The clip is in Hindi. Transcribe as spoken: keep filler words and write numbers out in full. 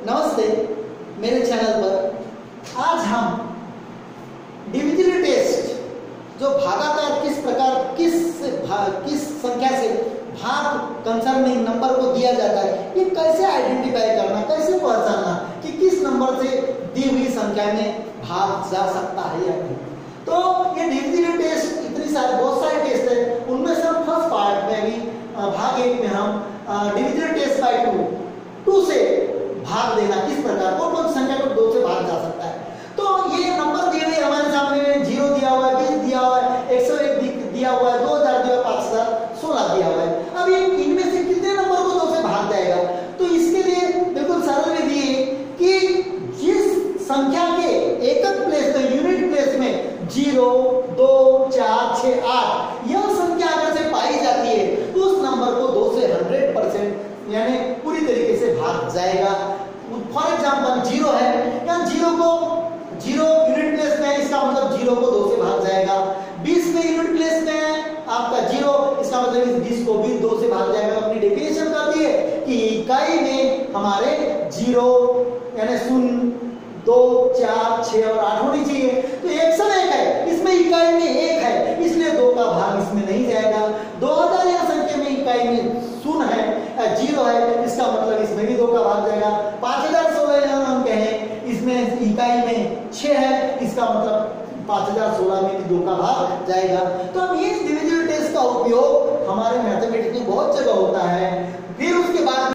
नमस्ते, मेरे चैनल पर आज हम डिविजिबिलिटी टेस्ट जो भागाकार किस प्रकार किस किस संख्या से भाग कंसर्निंग नंबर को दिया जाता है, ये कैसे आइडेंटिफाई करना, कैसे पहचानना कि किस नंबर से दी हुई संख्या में भाग जा सकता है या नहीं। तो ये डिविजिबिलिटी टेस्ट इतनी सारी बहुत सारे टेस्ट है, उनमें से हम फर्स्ट पार्ट में अभी भाग एक में हम divisibility test by two two से भाग देना किस प्रकार, कौन कौन संख्या को दो से भाग जा सकता है। तो ये नंबर दिए हुए हमारे सामने जीरो दिया हुआ है, बीस दिया हुआ है, एक सौ एक दिया हुआ है, दो हजार दिया हुआ है, पांच हजार सोलह दिया हुआ है। अब ये इनमें से कितने नंबर को दो से भाग जाएगा, तो इसके लिए बिल्कुल सरल विधि है कि जिस संख्या के एकक प्लेस में यूनिट प्लेस में जीरो, दो, चार, छह, आठ यह संख्या अगर से पाई जाती है तो उस नंबर को दो से हंड्रेड परसेंट यानी पूरी तरीके से भाग जाएगा। फॉर एग्जाम्पल जीरो है, या जीरो को जीरो यूनिट प्लेस में है, इसका मतलब जीरो को दो से भाग जाएगा। बीस में यूनिट प्लेस में है आपका जीरो, इसका मतलब इस बीस को भी दो से भाग जाएगा। अपनी डेफिनेशन कहती है कि इकाई में हमारे जीरो यानी शून्य, दो, चार, छह और आठ होनी चाहिए। तो एक सौ एक है, इसमें इकाई में एक है, इसलिए दो का भाग इसमें नहीं जाएगा। दो हजार यह संख्या में इकाई में शून्य है, जीरो है, इसका मतलब इसमें भी दो का भाग जाएगा। पांच हजार सोलह हम कहें, इसमें इकाई में छह है, इसका मतलब पांच हजार सोलह में भी दो का भाग जाएगा। तो अब ये डिविजिबिलिटी टेस्ट का उपयोग हमारे मैथमेटिक्स में बहुत जगह होता है। फिर उसके बाद